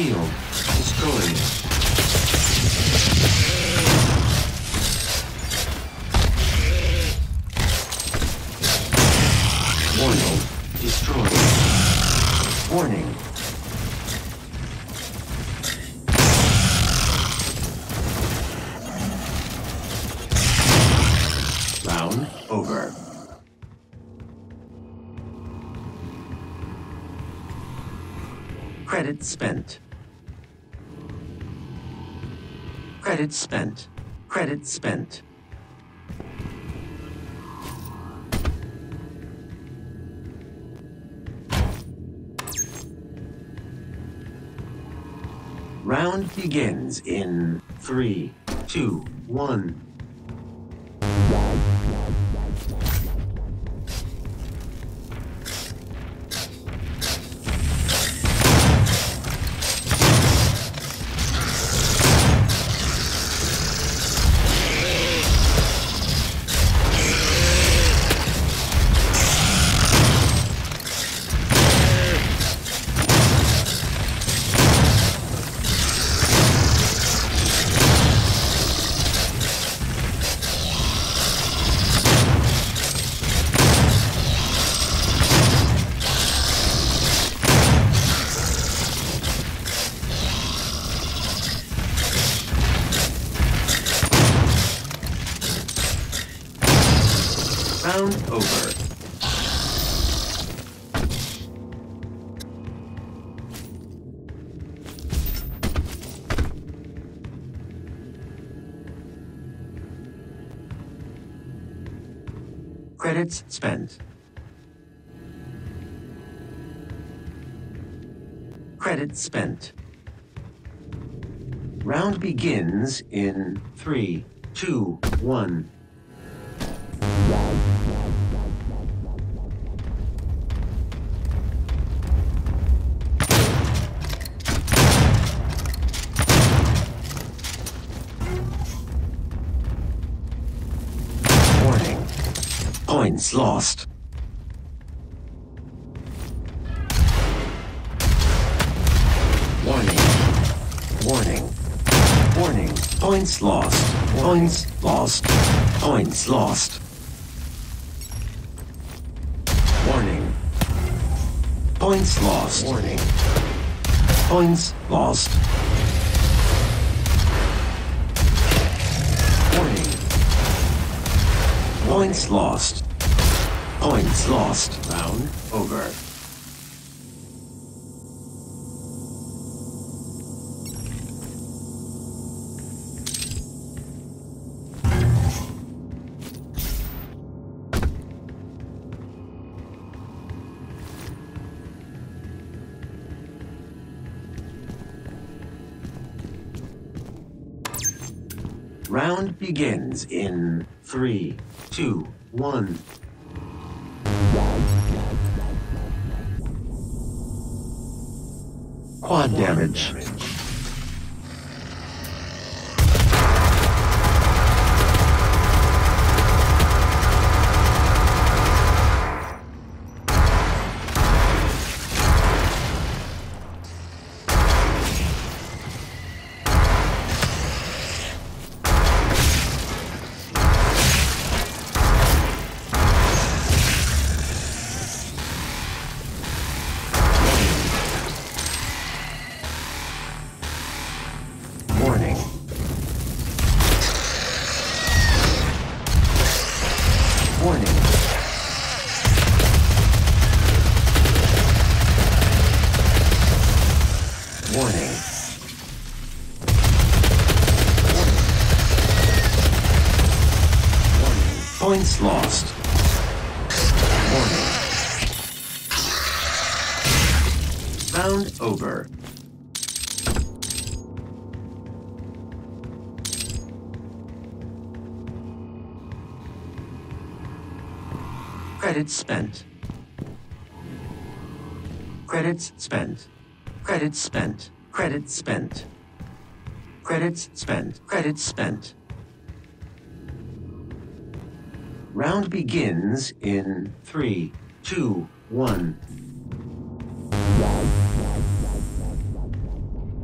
Shield destroyed. Warning destroyed. Warning. Round over. Credit spent. Credit spent. Credit spent. Round begins in 3, 2, 1. Round over. Credits spent. Credits spent. Round begins in 3, 2, 1. Warning. Points lost. Warning. Warning. Warning. Points lost. Points lost. Points lost. Warning. Points lost. Warning. Points lost. Warning. Points lost. Points lost. Round over. Round begins in 3, 2, 1. Quad damage. Warning. Warning. Warning. Warning. Points lost. Warning. Round over. Credits spent. Credits spent. Credits spent. Credits spent. Credits spent. Credits spent. Round begins in 3, 2, 1.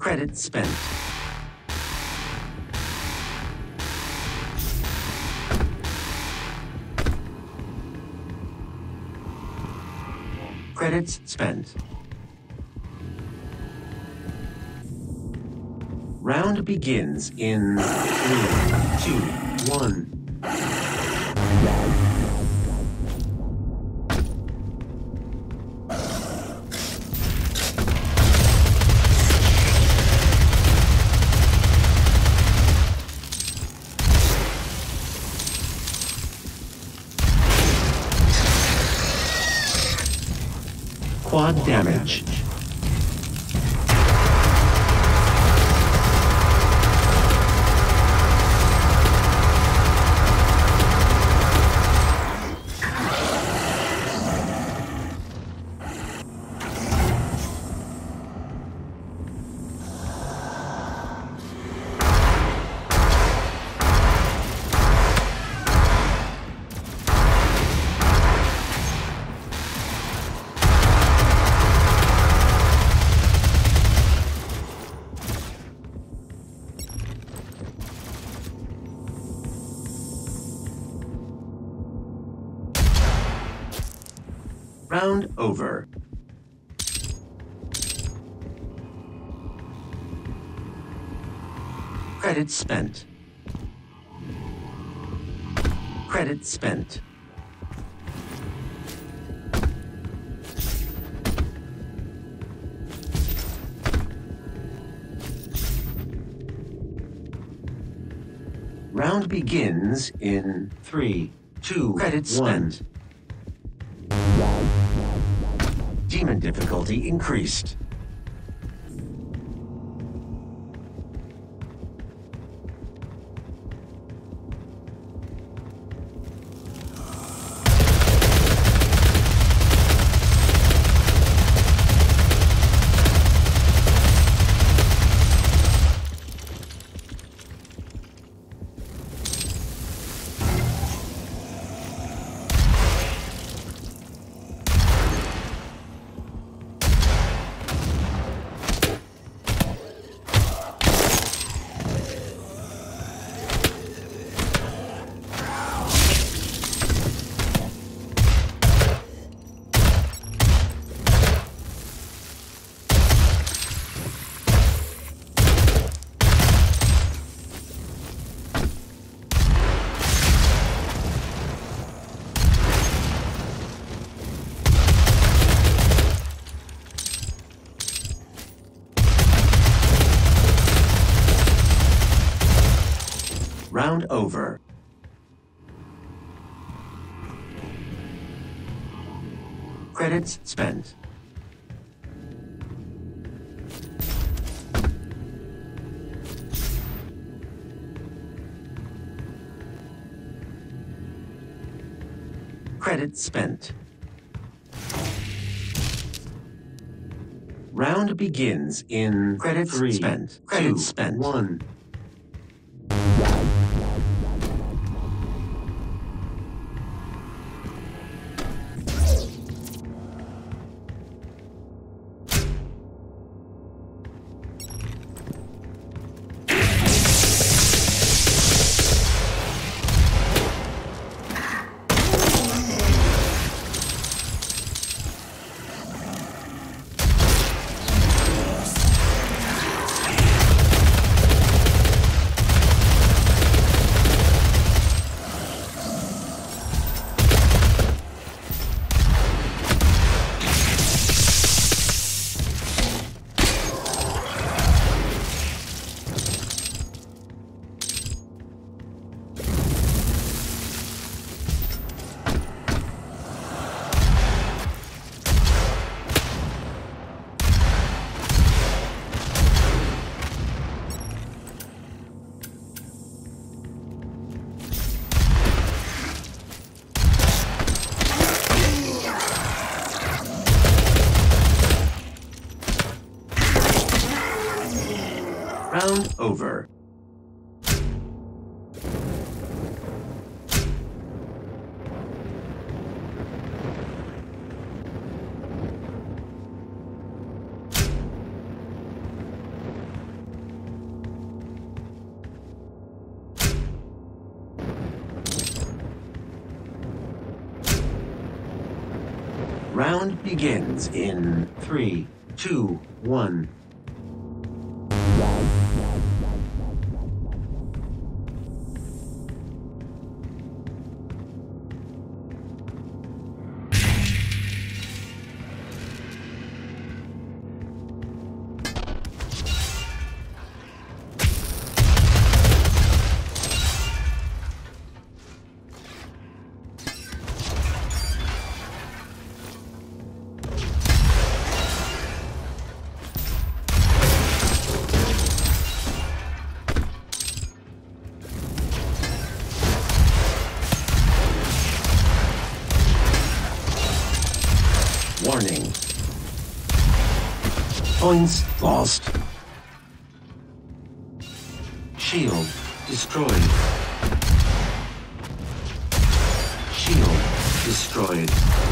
Credit spent. Credits spent. Round begins in 3, 2, 1. Quad damage. Round over. Credit spent. Credit spent. Round begins in 3, 2, credit spent. Demon difficulty increased. Round over. Credits spent. Credits spent. Round begins in credits spent. Credits spent. 1. Round over. Round begins in 3, 2, 1. Warning. Points lost. Shield destroyed. Shield destroyed.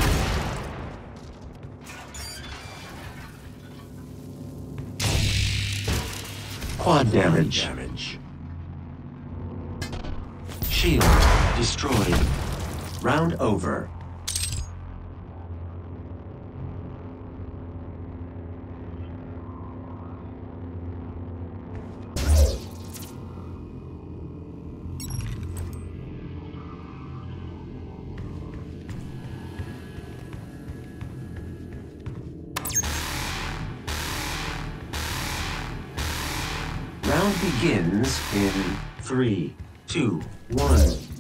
Quad damage. Shield destroyed. Round over. Round begins in 3, 2, 1.